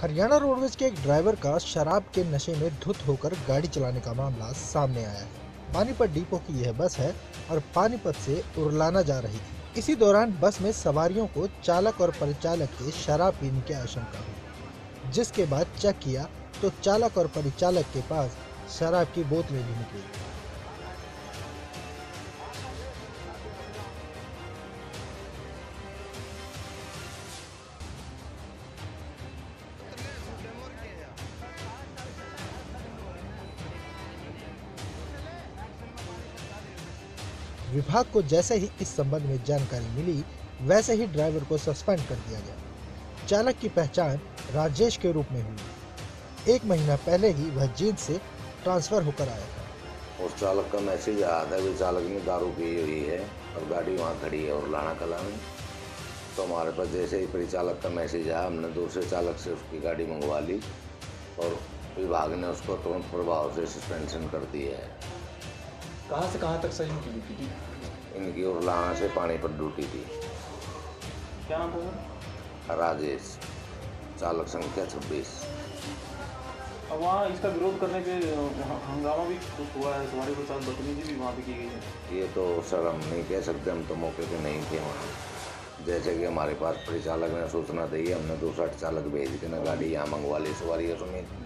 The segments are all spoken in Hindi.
हरियाणा रोडवेज के एक ड्राइवर का शराब के नशे में धुत होकर गाड़ी चलाने का मामला सामने आया है। पानीपत डिपो की यह बस है और पानीपत से उरलाना जा रही थी। इसी दौरान बस में सवारियों को चालक और परिचालक के शराब पीने की आशंका हुई, जिसके बाद चेक किया तो चालक और परिचालक के पास शराब की बोतलें भी निकली। विभाग को जैसे ही इस संबंध में जानकारी मिली, वैसे ही ड्राइवर को सस्पेंड कर दिया गया। चालक की पहचान राजेश के रूप में हुई। 1 महीना पहले ही वह जींद से ट्रांसफर होकर आया था। उस चालक का मैसेज आया था कि चालक ने दारू पी हुई है और गाड़ी वहाँ खड़ी है और लाना कला में। तो हमारे पास जैसे ही परिचालक का मैसेज आया, हमने दूसरे चालक से उसकी गाड़ी मंगवा ली और विभाग ने उसको तुरंत प्रभाव से सस्पेंशन कर दिया है। कहाँ से कहाँ तक सही की ड्यूटी थी? इनकी उरलाना से पानीपत ड्यूटी थी। क्या नाम था? राजेश, चालक संख्या 26। अब वहाँ इसका विरोध करने पे हंगामा भी कुछ हुआ है, सवारी के साथ बदतमीजी भी वहाँ पे की गई है। ये तो सर हम नहीं कह सकते, हम तो मौके पे नहीं थे वहाँ। जैसे कि हमारे पास परिचालक ने सूचना दी, हमने दूसरा चालक भेज के ना गाड़ी यहाँ मंगवा ली सवारियों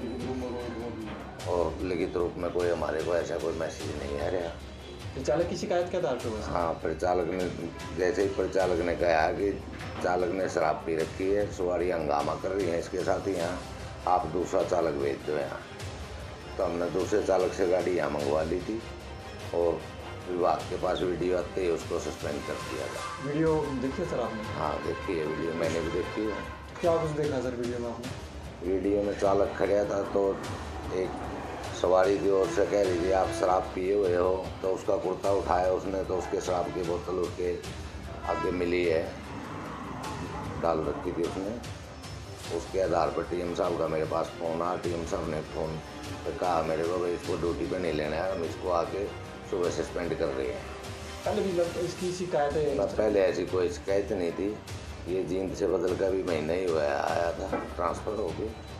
समेत, और लिखित रूप में कोई हमारे को ऐसा कोई मैसेज नहीं आ रहा। चालक की शिकायत के आधार पर? हाँ, परिचालक ने जैसे ही परिचालक ने कहा कि चालक ने शराब पी रखी है, सवारी हंगामा कर रही है इसके साथ ही, यहाँ आप दूसरा चालक भेज दो यहाँ। तो हमने दूसरे चालक से गाड़ी यहाँ मंगवा ली थी और विभाग के पास वीडियो आते ही उसको सस्पेंड कर दिया था। वीडियो देखी है सर आपने? हाँ, देखी है वीडियो, मैंने भी देखी है। क्या कुछ देखा सर वीडियो में आपने? वीडियो में चालक खड़ा था तो एक सवारी की ओर से कह रही थी आप शराब पिए हुए हो, तो उसका कुर्ता उठाया उसने, तो उसके शराब की बोतल उसके आगे मिली है, डाल रखी थी उसने। उसके आधार पर टीएम साहब का मेरे पास फ़ोन आया। टीएम साहब ने फ़ोन पर कहा मेरे को भाई इसको ड्यूटी पे नहीं लेना है, हम इसको आके सुबह सस्पेंड कर रहे हैं। पहले भी इसकी शिकायत है? पहले ऐसी कोई शिकायत नहीं थी। ये जींद से बदल का भी महीना ही हुआ आया था ट्रांसफ़र हो गया।